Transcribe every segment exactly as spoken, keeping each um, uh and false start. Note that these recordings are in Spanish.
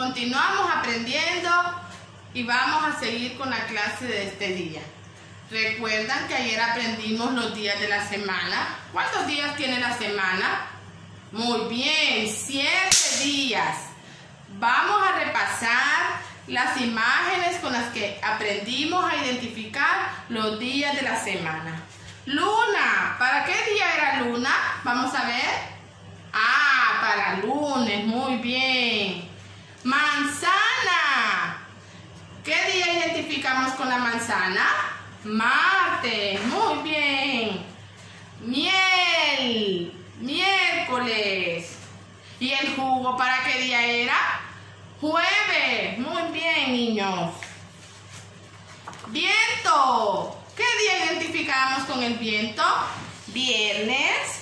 Continuamos aprendiendo y vamos a seguir con la clase de este día. ¿Recuerdan que ayer aprendimos los días de la semana? ¿Cuántos días tiene la semana? Muy bien, siete días. Vamos a repasar las imágenes con las que aprendimos a identificar los días de la semana. Luna, ¿para qué día era luna? Vamos a ver. Ah, para lunes, muy bien. Manzana, ¿qué día identificamos con la manzana? Martes, muy bien. Miel, miércoles. ¿Y el jugo para qué día era? Jueves, muy bien, niños. Viento, ¿qué día identificamos con el viento? Viernes.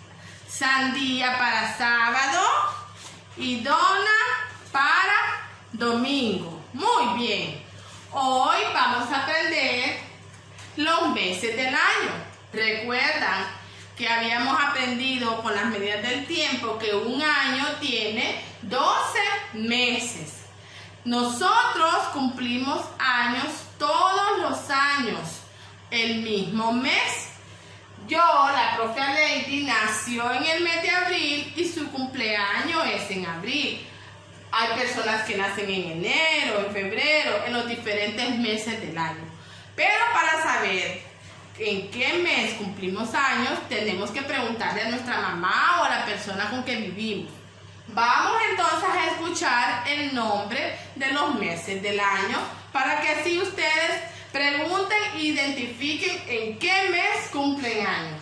Sandía para sábado y dona para domingo. Muy bien. Hoy vamos a aprender los meses del año. Recuerdan que habíamos aprendido con las medidas del tiempo que un año tiene doce meses. Nosotros cumplimos años todos los años, el mismo mes. Yo, la profe Lady, nació en el mes de abril y su cumpleaños es en abril. Hay personas que nacen en enero, en febrero, en los diferentes meses del año. Pero para saber en qué mes cumplimos años, tenemos que preguntarle a nuestra mamá o a la persona con que vivimos. Vamos entonces a escuchar el nombre de los meses del año para que así ustedes pregunten e identifiquen en qué mes cumplen años.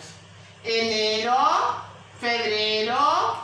Enero, febrero,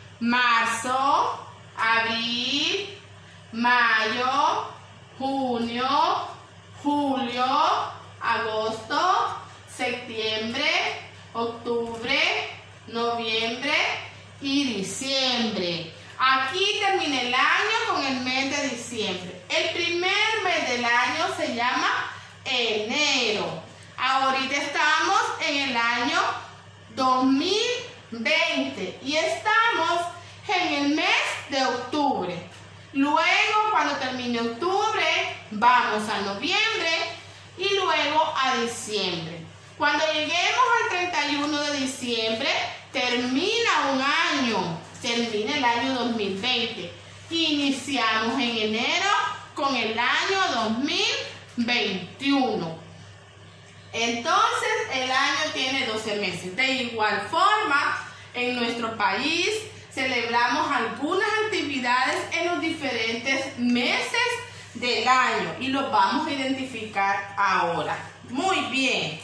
marzo, abril, mayo, junio, julio, agosto, septiembre, octubre, noviembre y diciembre. Aquí termina el año con el mes de diciembre. El primer mes del año se llama enero. Ahorita estamos en el año dos mil veinte y estamos en el mes de octubre. Luego, cuando termine octubre, vamos a noviembre y luego a diciembre. Cuando lleguemos al treinta y uno de diciembre, termina un año, termina el año dos mil veinte. Iniciamos en enero con el año dos mil veintiuno. Entonces, el año tiene doce meses. De igual forma, en nuestro país celebramos algunas actividades en los diferentes meses del año y los vamos a identificar ahora. Muy bien.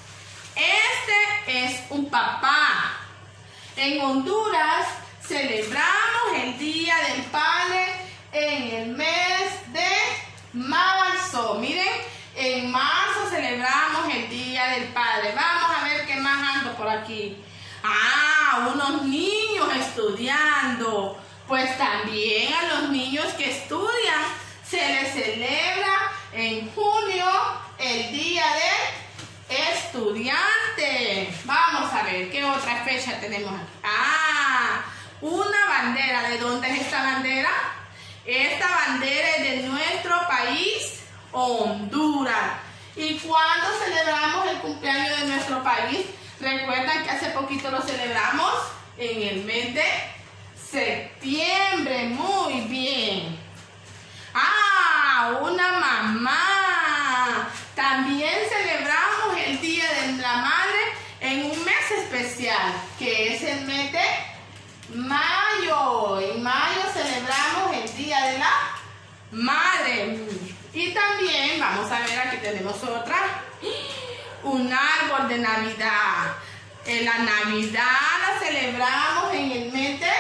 Este es un papá. En Honduras celebramos el Día del Padre en el mes de marzo. Miren, en marzo celebramos el Día del Padre. Vamos a ver qué más ando por aquí. Ah, unos niños estudiando. Pues también a los niños que estudian se les celebra en junio el Día del Estudiante. Vamos a ver qué otra fecha tenemos aquí. Ah, una bandera. ¿De dónde es esta bandera? Esta bandera es de nuestro país, Honduras. ¿Y cuándo celebramos el cumpleaños de nuestro país? ¿Recuerdan que hace poquito lo celebramos? En el mes de septiembre. Muy bien. ¡Ah! Una mamá. También celebramos el Día de la Madre en un mes especial, que es el mes de mayo. En mayo celebramos el Día de la Madre. Y también, vamos a ver, aquí tenemos otra. Un árbol de Navidad. En la Navidad la celebramos en el mes de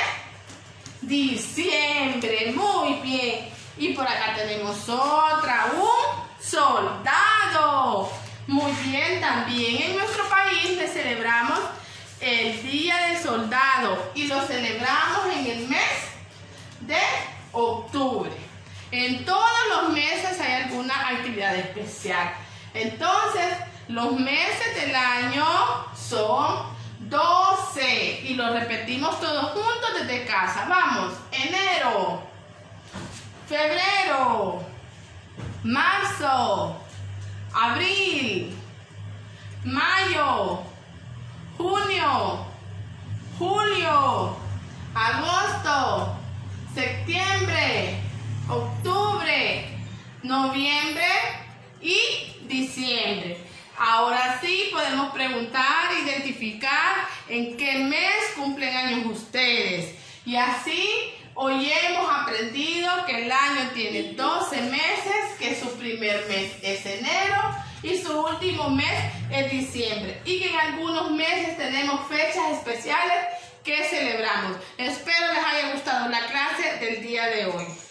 diciembre. Muy bien. Y por acá tenemos otra. Un soldado. Muy bien. También en nuestro país le celebramos el Día del Soldado. Y lo celebramos en el mes de octubre. En todos los meses hay alguna actividad especial. Entonces, los meses del año son doce. Y lo repetimos todos juntos desde casa. Vamos. Enero, febrero, marzo, abril, mayo, junio, julio, agosto, septiembre, octubre, noviembre y diciembre. Ahora sí podemos preguntar, identificar en qué mes cumplen años ustedes. Y así hoy hemos aprendido que el año tiene doce meses, que su primer mes es enero y su último mes es diciembre. Y que en algunos meses tenemos fechas especiales que celebramos. Espero les haya gustado la clase del día de hoy.